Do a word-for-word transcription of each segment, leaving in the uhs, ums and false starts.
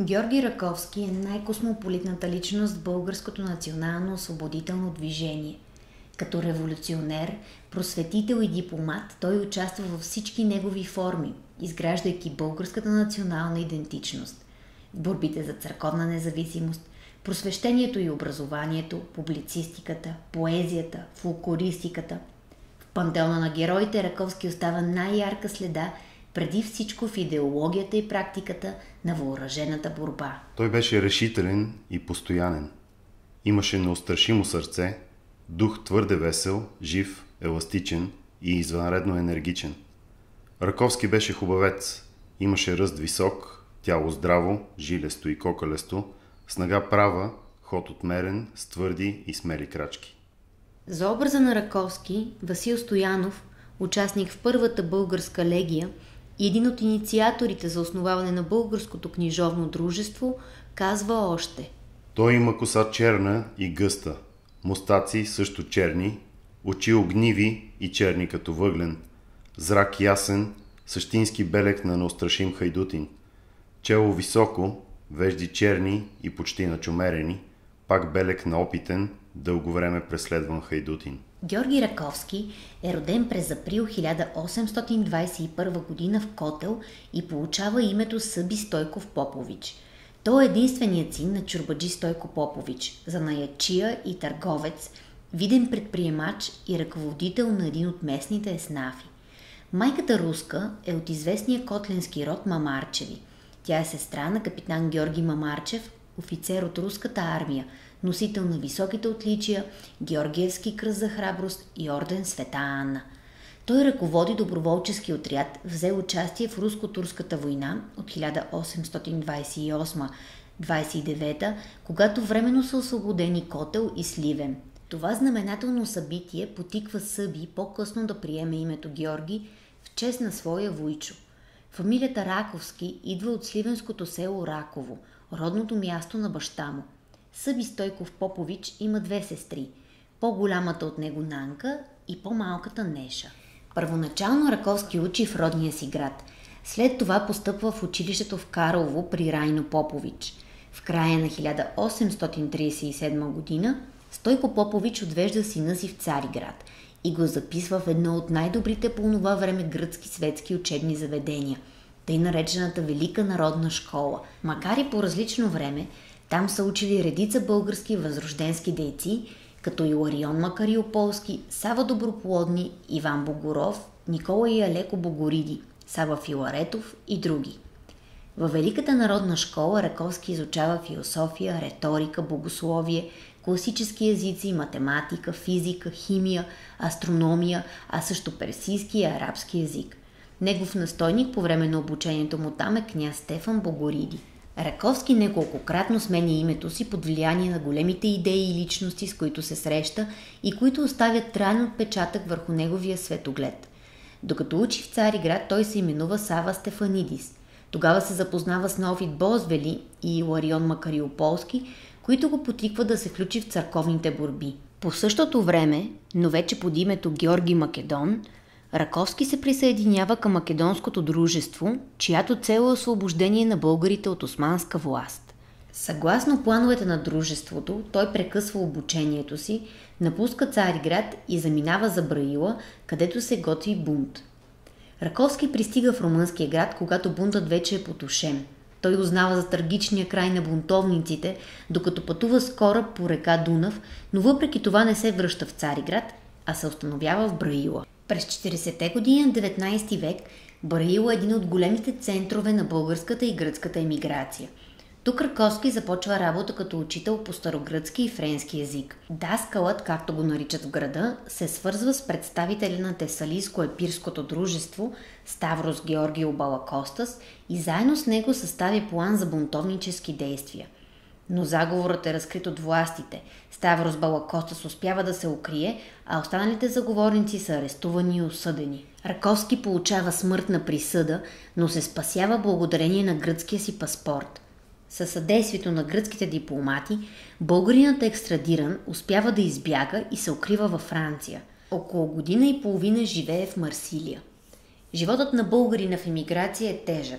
Георги Раковски е най-космополитната личност в българското национално освободително движение. Като революционер, просветител и дипломат, той участва във всички негови форми, изграждайки българската национална идентичност. В борбите за църковна независимост, просвещението и образованието, публицистиката, поезията, фолклористиката. В пантеона на героите Раковски остава най-ярка следа преди всичко в идеологията и практиката на въоръжената борба. Той беше решителен и постоянен. Имаше неустрашимо сърце, дух твърде весел, жив, еластичен и извънредно енергичен. Раковски беше хубавец, имаше ръст висок, тяло здраво, жилесто и кокалесто, с нога права, ход отмерен, с твърди и смели крачки. За образа на Раковски, Васил Стоянов, участник в първата българска легия и един от инициаторите за основаване на българското книжовно дружество, казва още: той има коса черна и гъста, мустаци също черни, очи огниви и черни като въглен, зрак ясен, същински белег на неустрашим хайдутин, чело високо, вежди черни и почти начумерени, пак белег на опитен, дълго време преследван хайдутин. Георги Раковски е роден през април хиляда осемстотин двадесет и първа година в Котел и получава името Съби Стойков Попович. Той е единственият син на чорбаджи Стойко Попович, занаятчия и търговец, виден предприемач и ръководител на един от местните еснафи. Майката Руска е от известния котленски род Мамарчеви. Тя е сестра на капитан Георги Мамарчев, офицер от руската армия, носител на високите отличия, Георгиевски кръст за храброст и орден Света Анна. Той ръководи доброволчески отряд, взе участие в руско-турската война от хиляда осемстотин двадесет и осма - двадесет и девета, когато временно са освободени Котел и Сливен. Това знаменателно събитие потиква Съби по-късно да приеме името Георги в чест на своя вуйчо. Фамилията Раковски идва от сливенското село Раково, родното място на баща му. Съби Стойков Попович има две сестри, по-голямата от него Нанка и по-малката Неша. Първоначално Раковски учи в родния си град. След това постъпва в училището в Карлово при Райно Попович. В края на хиляда осемстотин тридесет и седма година Стойко Попович отвежда сина си в Цариград и го записва в едно от най-добрите по това време гръцки светски учебни заведения, тъй наречената Велика народна школа. Макар и по различно време, там са учили редица български възрожденски дейци, като Иларион Макариополски, Сава Доброплодни, Иван Богоров, Никола и Алеко Богориди, Сава Филаретов и други. Във Великата народна школа Раковски изучава философия, риторика, богословие, класически езици, математика, физика, химия, астрономия, а също персийски и арабски език. Негов настойник по време на обучението му там е княз Стефан Богориди. Раковски неколкократно сменя името си под влияние на големите идеи и личности, с които се среща и които оставят траен отпечатък върху неговия светоглед. Докато учи в Цариград, той се именува Сава Стефанидис. Тогава се запознава с Неофит Бозвели и Иларион Макариополски, които го потикват да се включи в църковните борби. По същото време, но вече под името Георги Македон, Раковски се присъединява към Македонското дружество, чиято цел е освобождение на българите от османска власт. Съгласно плановете на дружеството, той прекъсва обучението си, напуска Цариград и заминава за Браила, където се готви бунт. Раковски пристига в румънския град, когато бунтът вече е потушен. Той узнава за трагичния край на бунтовниците, докато пътува с кораб по река Дунав, но въпреки това не се връща в Цариград, а се установява в Браила. През четиридесетте години на деветнадесети век Браила е един от големите центрове на българската и гръцката емиграция. Тук Раковски започва работа като учител по старогръцки и френски език. Даскалът, както го наричат в града, се свързва с представителя на Тесалийско-епирското дружество Ставрос Георгио Балакостас и заедно с него състави план за бунтовнически действия. Но заговорът е разкрит от властите. Ставрос Балакостас успява да се укрие, а останалите заговорници са арестувани и осъдени. Раковски получава смъртна присъда, но се спасява благодарение на гръцкия си паспорт. Със съдействието на гръцките дипломати, българинът е екстрадиран, успява да избяга и се укрива във Франция. Около година и половина живее в Марсилия. Животът на българина в емиграция е тежък.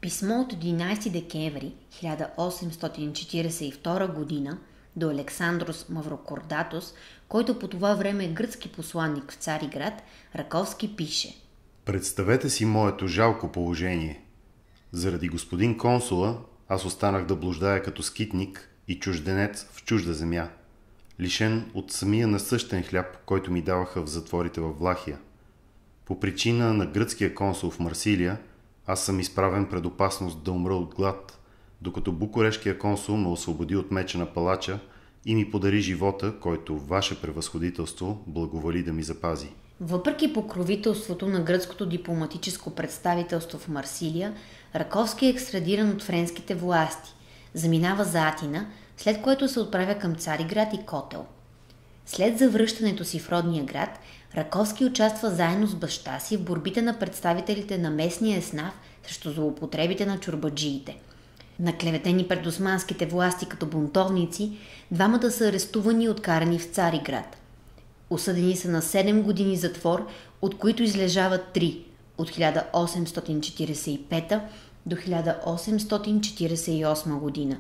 писмо от единайсети декември хиляда осемстотин четиридесет и втора година до Александрос Маврокордатос, който по това време е гръцки посланник в Цариград, Раковски пише: Представете си моето жалко положение. Заради господин консула аз останах да блуждая като скитник и чужденец в чужда земя, лишен от самия насъщен хляб, който ми даваха в затворите в Влахия. По причина на гръцкия консул в Марсилия, аз съм изправен пред опасност да умра от глад, докато букурешкия консул ме освободи от меча на палача и ми подари живота, който ваше превъзходителство благоволи да ми запази. Въпреки покровителството на гръцкото дипломатическо представителство в Марсилия, Раковски е екстрадиран от френските власти, заминава за Атина, след което се отправя към Цариград и Котел. След завръщането си в родния град, Раковски участва заедно с баща си в борбите на представителите на местния еснав срещу злоупотребите на чорбаджиите. Наклеветени пред османските власти като бунтовници, двамата са арестувани и откарани в Цариград. Осъдени са на седем години затвор, от които излежават три от хиляда осемстотин четиридесет и пета до хиляда осемстотин четиридесет и осма година.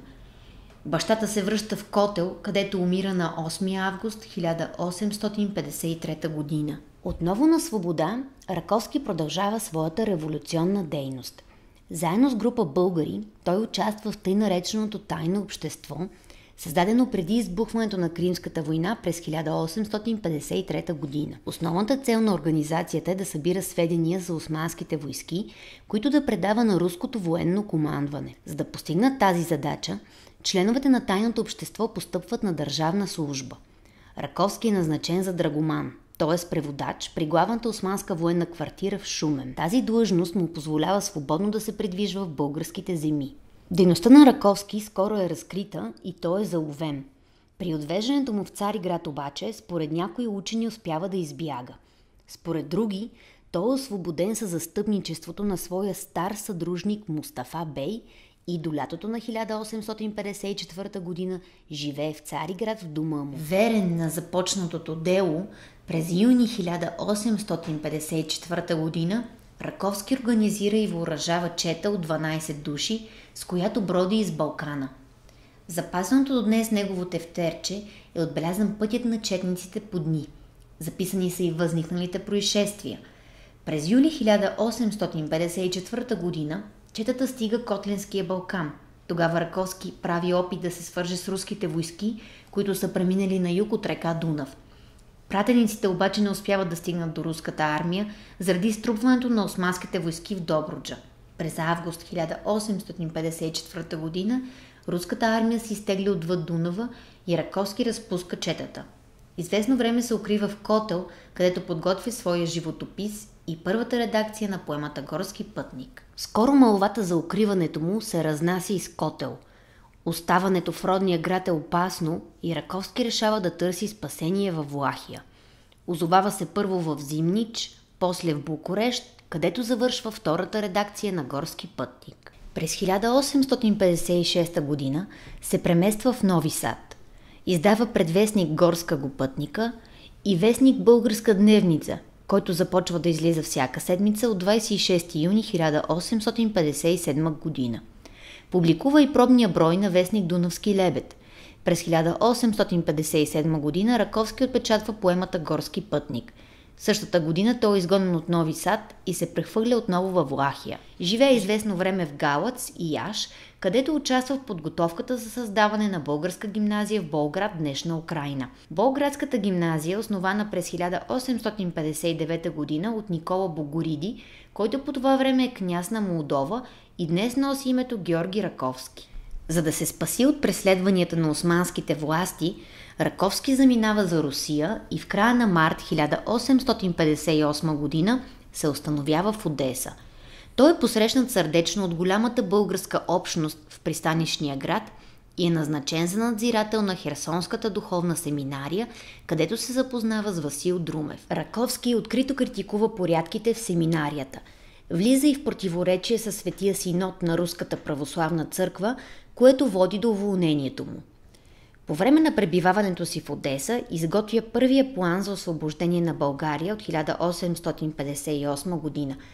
Бащата се връща в Котел, където умира на осми август хиляда осемстотин петдесет и трета година. Отново на свобода, Раковски продължава своята революционна дейност. Заедно с група българи, той участва в тъй нареченото тайно общество, създадено преди избухването на Кримската война през хиляда осемстотин петдесет и трета година. Основната цел на организацията е да събира сведения за османските войски, които да предава на руското военно командване. За да постигнат тази задача, членовете на тайното общество постъпват на държавна служба. Раковски е назначен за драгоман, т.е. преводач при главната османска военна квартира в Шумен. Тази длъжност му позволява свободно да се придвижва в българските земи. Дейността на Раковски скоро е разкрита и той е заловен. При отвеждането му в Цариград обаче, според някои учени успява да избяга. Според други, той е освободен със застъпничеството на своя стар съдружник Мустафа Бей и до лятото на хиляда осемстотин петдесет и четвърта година живее в Цариград в дома му. Верен на започнатото дело, през юни хиляда осемстотин петдесет и четвърта година Раковски организира и въоръжава чета от дванайсет души, с която броди из Балкана. В запазеното до днес негово тефтерче е отбелязан пътят на четниците по дни. Записани са и възникналите происшествия. През юли хиляда осемстотин петдесет и четвърта година четата стига Котлинския Балкан. Тогава Раковски прави опит да се свърже с руските войски, които са преминали на юг от река Дунав. Пратениците обаче не успяват да стигнат до руската армия заради струпването на османските войски в Добруджа. През август хиляда осемстотин петдесет и четвърта година руската армия се изтегли отвъд Дунава и Раковски разпуска четата. Известно време се укрива в Котел, където подготвя своя животопис и първата редакция на поемата Горски пътник. Скоро маловата за укриването му се разнася из Котел. Оставането в родния град е опасно и Раковски решава да търси спасение във Влахия. Озовава се първо в Зимнич, после в Букурещ, където завършва втората редакция на Горски пътник. През хиляда осемстотин петдесет и шеста година се премества в Нови Сад. Издава предвестник Горска го пътника и вестник Българска дневница, който започва да излиза всяка седмица от двадесет и шести юни хиляда осемстотин петдесет и седма година. Публикува и пробния брой на вестник Дунавски лебед. През хиляда осемстотин петдесет и седма година Раковски отпечатва поемата Горски пътник. Същата година той е изгонен от Нови Сад и се прехвърля отново във Влахия. Живее известно време в Галац и Яш, където участва в подготовката за създаване на българска гимназия в Болград, днешна Украйна. Болградската гимназия е основана през хиляда осемстотин петдесет и девета година от Никола Богориди, който по това време е княз на Молдова и днес носи името Георги Раковски. За да се спаси от преследванията на османските власти, Раковски заминава за Русия и в края на март хиляда осемстотин петдесет и осма година се установява в Одеса. Той е посрещнат сърдечно от голямата българска общност в пристанищния град и е назначен за надзирател на Херсонската духовна семинария, където се запознава с Васил Друмев. Раковски открито критикува порядките в семинарията. Влиза и в противоречие със Светия Синод на Руската православна църква, което води до уволнението му. По време на пребиваването си в Одеса изготвя първия план за освобождение на България от хиляда осемстотин петдесет и осма година.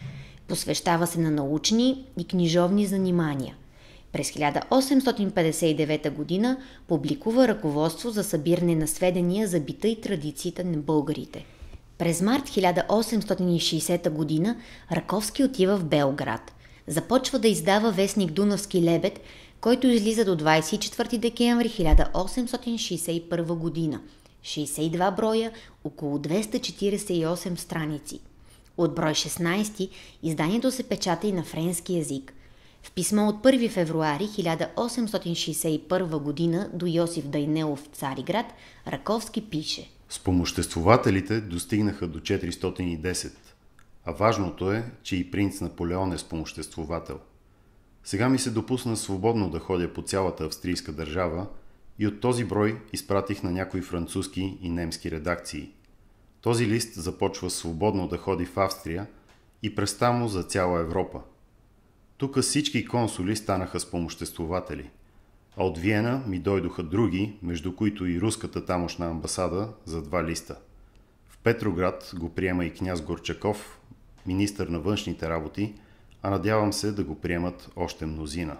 Посвещава се на научни и книжовни занимания. През хиляда осемстотин петдесет и девета година публикува ръководство за събиране на сведения за бита и традициите на българите. През март хиляда осемстотин и шейсета година Раковски отива в Белград. Започва да издава вестник Дунавски лебед, който излиза до двадесет и четвърти декември хиляда осемстотин шейсет и първа година. шейсет и два броя, около двеста четиридесет и осем страници. От брой шестнадесети изданието се печата и на френски език. В писмо от първи февруари хиляда осемстотин шейсет и първа година до Йосиф Дайнелов в Цариград Раковски пише: Спомоществователите достигнаха до четиристотин и десет, а важното е, че и принц Наполеон е спомоществовател. Сега ми се допусна свободно да ходя по цялата австрийска държава и от този брой изпратих на някои французски и немски редакции. Този лист започва свободно да ходи в Австрия и през тамо за цяла Европа. Тук всички консули станаха спомоществователи, а от Виена ми дойдоха други, между които и руската тамошна амбасада, за два листа. В Петроград го приема и княз Горчаков, министър на външните работи, а надявам се да го приемат още мнозина.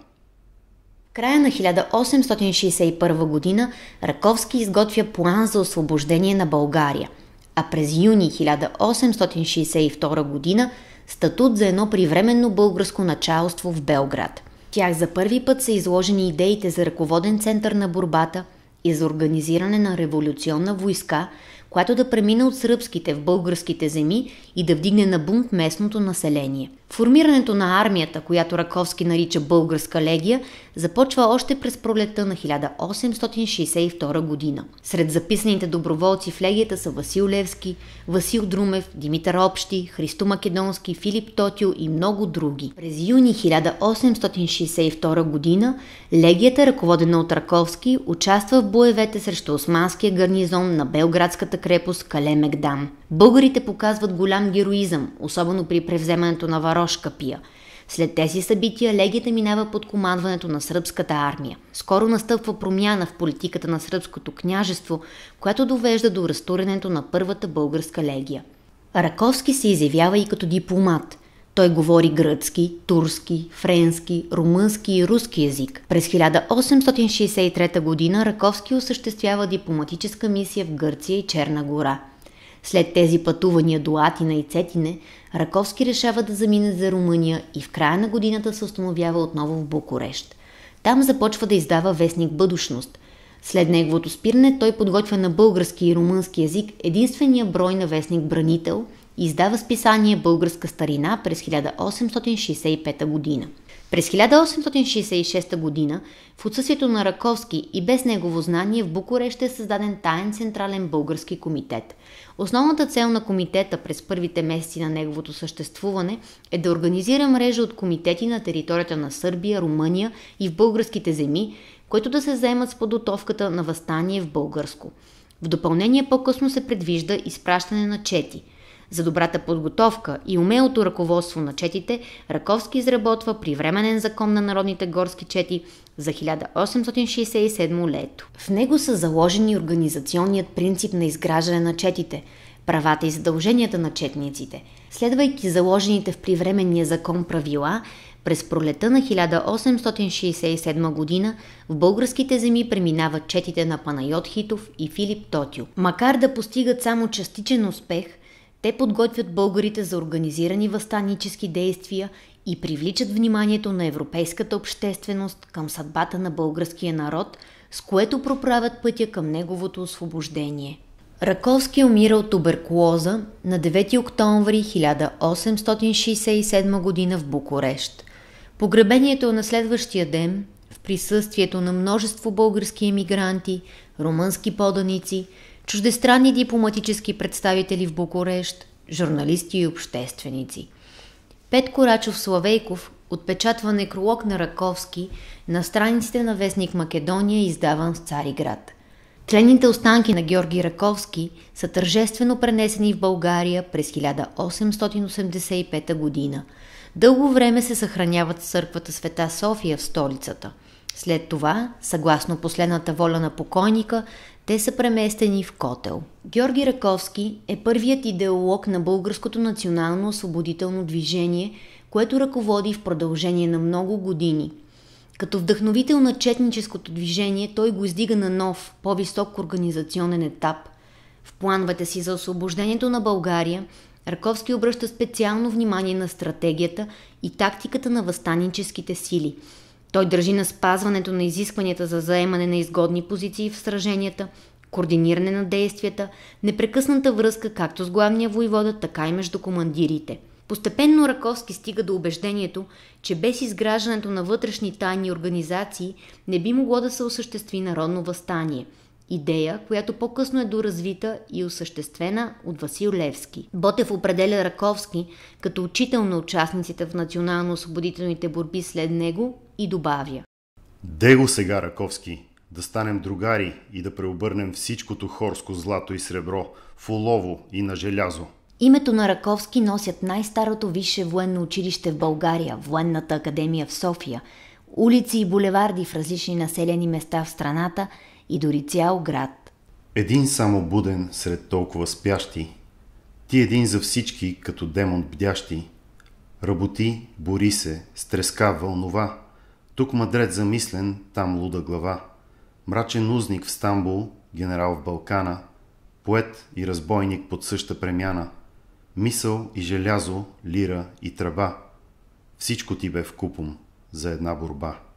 В края на хиляда осемстотин шейсет и първа година Раковски изготвя план за освобождение на България, а през юни хиляда осемстотин шейсет и втора година статут за едно привременно българско началство в Белград. В тях за първи път са изложени идеите за ръководен център на борбата и за организиране на революционна войска, която да премине от сръбските в българските земи и да вдигне на бунт местното население. Формирането на армията, която Раковски нарича Българска легия, започва още през пролетта на хиляда осемстотин шейсет и втора година. Сред записаните доброволци в легията са Васил Левски, Васил Друмев, Димитър Общи, Христо Македонски, Филип Тотил и много други. През юни хиляда осемстотин шейсет и втора година легията, ръководена от Раковски, участва в боевете срещу османския гарнизон на белградската крепост Кале Мегдан. Българите показват голям героизъм, особено при превземането на Варош Капия. След тези събития легията минава под командването на сръбската армия. Скоро настъпва промяна в политиката на сръбското княжество, която довежда до разтурянето на първата българска легия. Раковски се изявява и като дипломат. Той говори гръцки, турски, френски, румънски и руски език. През хиляда осемстотин шейсет и трета година Раковски осъществява дипломатическа мисия в Гърция и Черна гора. След тези пътувания до Атина и Цетине, Раковски решава да замине за Румъния и в края на годината се установява отново в Букурещ. Там започва да издава вестник Бъдущност. След неговото спиране той подготвя на български и румънски език единствения брой на вестник Бранител и издава списание Българска старина през хиляда осемстотин шейсет и пета година. През хиляда осемстотин шейсет и шеста година, в отсъствието на Раковски и без негово знание, в Букурещ е създаден таен централен български комитет. Основната цел на комитета през първите месеци на неговото съществуване е да организира мрежа от комитети на територията на Сърбия, Румъния и в българските земи, които да се заемат с подготовката на въстание в българско. В допълнение по-късно се предвижда изпращане на чети. За добрата подготовка и умелото ръководство на четите, Раковски изработва привременен закон на народните горски чети за хиляда осемстотин шейсет и седмо лето. В него са заложени организационният принцип на изграждане на четите, правата и задълженията на четниците. Следвайки заложените в привременния закон правила, през пролета на хиляда осемстотин шейсет и седма година в българските земи преминават четите на Панайот Хитов и Филип Тотил. Макар да постигат само частичен успех, те подготвят българите за организирани въстанически действия и привличат вниманието на европейската общественост към съдбата на българския народ, с което проправят пътя към неговото освобождение. Раковски умира от туберкулоза на девети октомври хиляда осемстотин шейсет и седма година в Букурещ. Погребението е на следващия ден в присъствието на множество български емигранти, румънски поданици, чуждестранни дипломатически представители в Букурещ, журналисти и общественици. Петко Рачов Славейков отпечатва некролог на Раковски на страниците на вестник Македония, издаван в Цариград. Тленните останки на Георги Раковски са тържествено пренесени в България през хиляда осемстотин осемдесет и пета година. Дълго време се съхраняват в църквата Света София в столицата. След това, съгласно последната воля на покойника, те са преместени в Котел. Георги Раковски е първият идеолог на българското национално освободително движение, което ръководи в продължение на много години. Като вдъхновител на четническото движение, той го издига на нов, по-висок организационен етап. В плановете си за освобождението на България, Раковски обръща специално внимание на стратегията и тактиката на въстаническите сили. Той държи на спазването на изискванията за заемане на изгодни позиции в сраженията, координиране на действията, непрекъсната връзка както с главния войвода, така и между командирите. Постепенно Раковски стига до убеждението, че без изграждането на вътрешни тайни организации не би могло да се осъществи народно въстание. Идея, която по-късно е доразвита и осъществена от Васил Левски. Ботев определя Раковски като учител на участниците в национално-освободителните борби след него и добавя: Дего сега, Раковски, да станем другари и да преобърнем всичкото хорско злато и сребро в олово и на желязо. Името на Раковски носят най-старото висше военно училище в България, Военната академия в София, улици и булеварди в различни населени места в страната и дори цял град. Един само буден сред толкова спящи, ти един за всички като демон бдящи. Работи, бори се, с треска вълнова, тук мъдрец замислен, там луда глава. Мрачен узник в Стамбул, генерал в Балкана, поет и разбойник под съща премяна, мисъл и желязо, лира и тръба. Всичко ти бе вкупом за една борба.